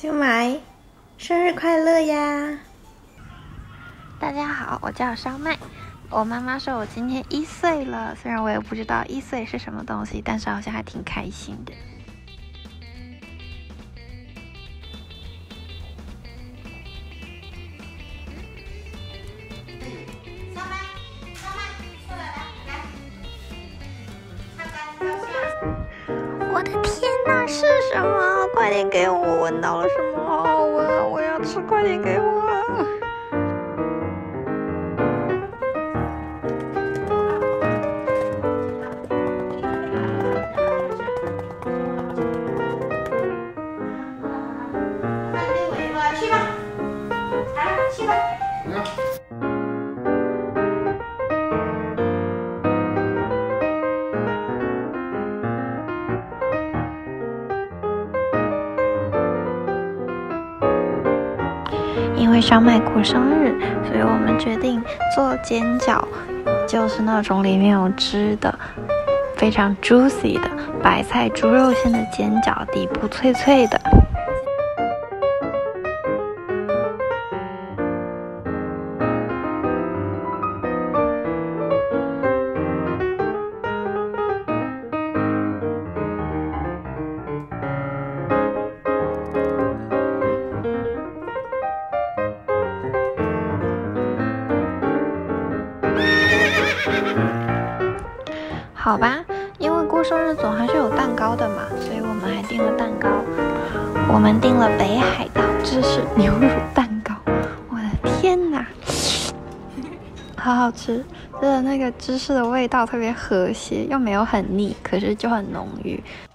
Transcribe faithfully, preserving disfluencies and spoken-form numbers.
SuiMaak，生日快乐呀！ 大家好，我叫烧麦。我妈妈说我今天一岁了，虽然我也不知道一岁是什么东西，但是好像还挺开心的。 烧麦，烧麦，过来，来，擦干照相。 我的天哪，是什么？快点给我！我闻到了什么？好好闻啊！我要吃，快点给我！ 去吧，来，去吧。 因为烧麦过生日，所以我们决定做煎饺，就是那种里面有汁的、非常 juicy 的白菜猪肉馅的煎饺，底部脆脆的。好吧，因为过生日总还是有蛋糕的嘛，所以我们还订了蛋糕。我们订了北海道芝士牛乳蛋糕，我的天哪，好好吃！真的那个芝士的味道特别和谐，又没有很腻，可是就很浓郁。